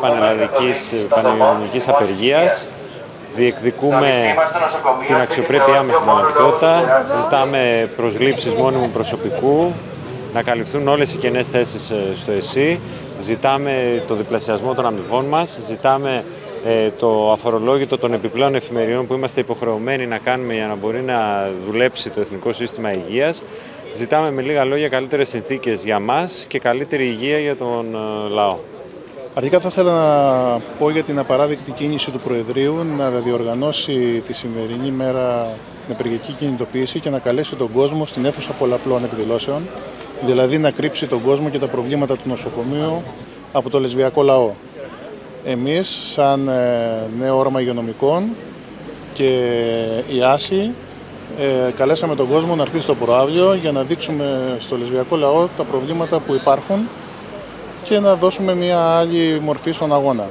πανελληνικής απεργίας. Διεκδικούμε την αξιοπρέπειά μας στην πραγματικότητα, ζητάμε προσλήψεις μόνιμου προσωπικού, να καλυφθούν όλες οι κενές θέσεις στο ΕΣΥ, ζητάμε το διπλασιασμό των αμοιβών μας, ζητάμε το αφορολόγητο των επιπλέον εφημεριών που είμαστε υποχρεωμένοι να κάνουμε για να μπορεί να δουλέψει το Εθνικό Σύστημα Υγείας. Ζητάμε με λίγα λόγια καλύτερες συνθήκες για μας και καλύτερη υγεία για τον λαό. Αρχικά θα ήθελα να πω για την απαράδεκτη κίνηση του Προεδρείου να διοργανώσει τη σημερινή μέρα την απεργιακή κινητοποίηση και να καλέσει τον κόσμο στην αίθουσα πολλαπλών εκδηλώσεων, δηλαδή να κρύψει τον κόσμο και τα προβλήματα του νοσοκομείου από το λεσβιακό λαό. Εμείς, σαν νέο όραμα υγειονομικών και η Άση, καλέσαμε τον κόσμο να έρθει στο προαύλιο για να δείξουμε στο λεσβιακό λαό τα προβλήματα που υπάρχουν και να δώσουμε μια άλλη μορφή στον αγώνα.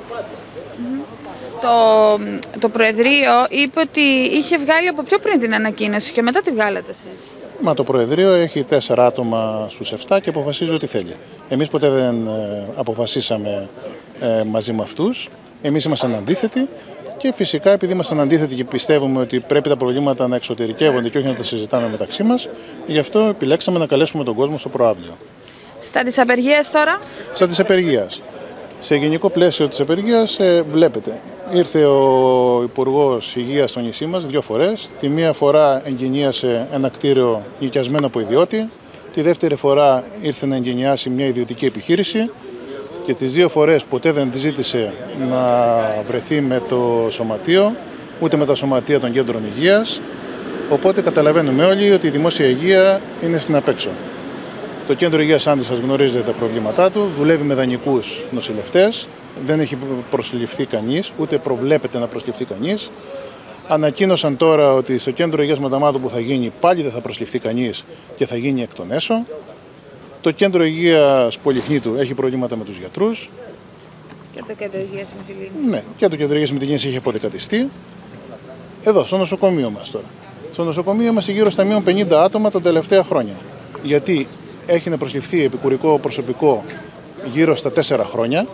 Το Προεδρείο είπε ότι είχε βγάλει από πιο πριν την ανακοίνωση και μετά τη βγάλατε εσείς. Μα το Προεδρείο έχει 4 άτομα στους 7 και αποφασίζει ό,τι θέλει. Εμείς ποτέ δεν αποφασίσαμε μαζί με αυτούς. Εμείς ήμασταν αντίθετοι και φυσικά επειδή ήμασταν αντίθετοι και πιστεύουμε ότι πρέπει τα προβλήματα να εξωτερικεύονται και όχι να τα συζητάμε μεταξύ μας, γι' αυτό επιλέξαμε να καλέσουμε τον κόσμο στο προαύλιο. Στα της απεργίας τώρα. Στα της απεργίας. Σε γενικό πλαίσιο της απεργίας βλέπετε, ήρθε ο Υπουργός Υγείας στο νησί μας 2 φορές. Τη μία φορά εγκαινίασε ένα κτίριο νοικιασμένο από ιδιώτη, τη δεύτερη φορά ήρθε να εγκαινιάσει μια ιδιωτική επιχείρηση και τις 2 φορές ποτέ δεν τη ζήτησε να βρεθεί με το σωματείο, ούτε με τα σωματεία των κέντρων υγείας. Οπότε καταλαβαίνουμε όλοι ότι η δημόσια υγεία είναι στην απέξω. Το Κέντρο Υγείας Άντης, σας γνωρίζετε τα προβλήματά του, δουλεύει με δανεικούς νοσηλευτές, δεν έχει προσληφθεί κανείς, ούτε προβλέπεται να προσληφθεί κανείς. Ανακοίνωσαν τώρα ότι στο Κέντρο Υγείας Μανταμάτου που θα γίνει πάλι δεν θα προσληφθεί κανείς και θα γίνει εκ των έσω. Το Κέντρο Υγείας Πολυχνήτου έχει προβλήματα με τους γιατρούς. Και το Κέντρο Υγείας Μυτιλήνης. Ναι, και το Κέντρο Υγείας Μυτιλήνης έχει αποδεκατιστεί. Εδώ, στο νοσοκομείο μας τώρα. Στο νοσοκομείο είμαστε γύρω στα μείον 50 άτομα τα τελευταία χρόνια. Γιατί έχει να προσληφθεί επικουρικό προσωπικό γύρω στα 4 χρόνια.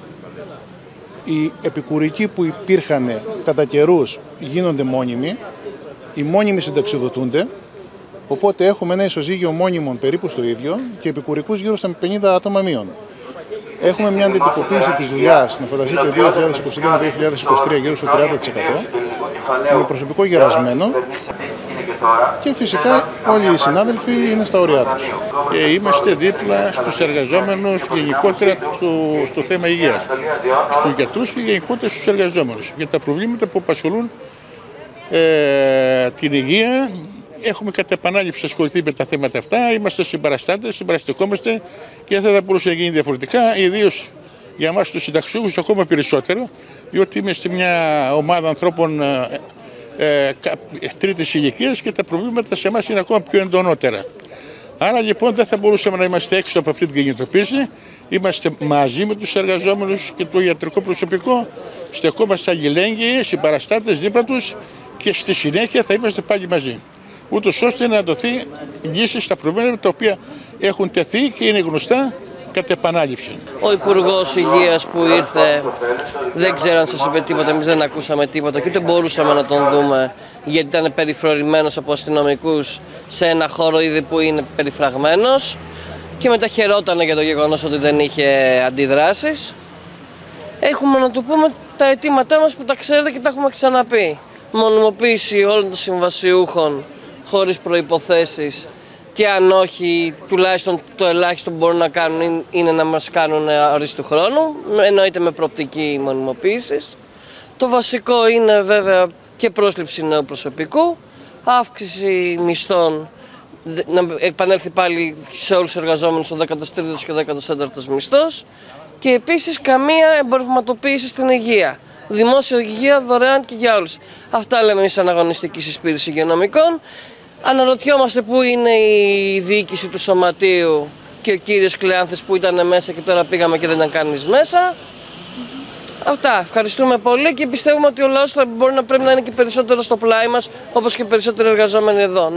Οι επικουρικοί που υπήρχαν κατά καιρούς γίνονται μόνιμοι. Οι μόνιμοι συνταξιοδοτούνται. Οπότε έχουμε ένα ισοζύγιο μόνιμων περίπου στο ίδιο και επικουρικούς γύρω στα 50 άτομα μείον. Έχουμε μια αντιτυποποίηση της δουλειάς, να φανταστείτε 2022 με 2023 γύρω στο 30%, με προσωπικό γερασμένο. Και φυσικά όλοι οι συνάδελφοι είναι στα ωριά τους. Είμαστε δίπλα στους εργαζόμενους γενικότερα στο θέμα υγείας. Στους γιατρούς και γενικότερα στους εργαζόμενους. Για τα προβλήματα που απασχολούν την υγεία, έχουμε κατά επανάληψη ασχοληθεί με τα θέματα αυτά. Είμαστε συμπαραστάτες, συμπαραστεκόμαστε και δεν θα μπορούσε να γίνει διαφορετικά. Ιδίως για εμάς τους συνταξιούχους ακόμα περισσότερο, διότι είμαστε μια ομάδα ανθρώπων τρίτης ηλικίας και τα προβλήματα σε εμάς είναι ακόμα πιο εντονότερα. Άρα λοιπόν δεν θα μπορούσαμε να είμαστε έξω από αυτή την κινητοποίηση. Είμαστε μαζί με τους εργαζόμενους και το ιατρικό προσωπικό. Στεκόμαστε αλληλέγγυοι, συμπαραστάτες δίπλα τους και στη συνέχεια θα είμαστε πάλι μαζί. Ούτως ώστε να δοθεί λύση στα προβλήματα τα οποία έχουν τεθεί και είναι γνωστά κατ' επανάληψη. Ο Υπουργός Υγείας που ήρθε δεν ξέρω αν σας είπε τίποτα, εμείς δεν ακούσαμε τίποτα και ούτε μπορούσαμε να τον δούμε γιατί ήταν περιφρορημένος από αστυνομικούς σε ένα χώρο ήδη που είναι περιφραγμένος και μετά χαιρότανε για το γεγονός ότι δεν είχε αντιδράσεις. Έχουμε να του πούμε τα αιτήματά μας που τα ξέρετε και τα έχουμε ξαναπεί. Μονιμοποίηση όλων των συμβασιούχων χωρίς προϋποθέσεις και αν όχι, τουλάχιστον το ελάχιστο που μπορούν να κάνουν είναι να μας κάνουν ορίστου χρόνου, εννοείται με προοπτική μονιμοποίησης. Το βασικό είναι βέβαια και πρόσληψη νέου προσωπικού, αύξηση μισθών, να επανέλθει πάλι σε όλους τους εργαζόμενους ο 13ος και ο 14ος μισθός και επίσης καμία εμπορευματοποίηση στην υγεία. Δημόσια υγεία δωρεάν και για όλους. Αυτά λέμε εμείς σαν αγωνιστική συσπήρηση υγειονομικών. Αναρωτιόμαστε πού είναι η διοίκηση του σωματείου και ο κύριος Κλεάνθης που ήταν μέσα και τώρα πήγαμε και δεν ήταν κανείς μέσα. Αυτά. Ευχαριστούμε πολύ και πιστεύουμε ότι ο λαός θα μπορεί να πρέπει να είναι και περισσότερο στο πλάι μας όπως και περισσότεροι εργαζόμενοι εδώ.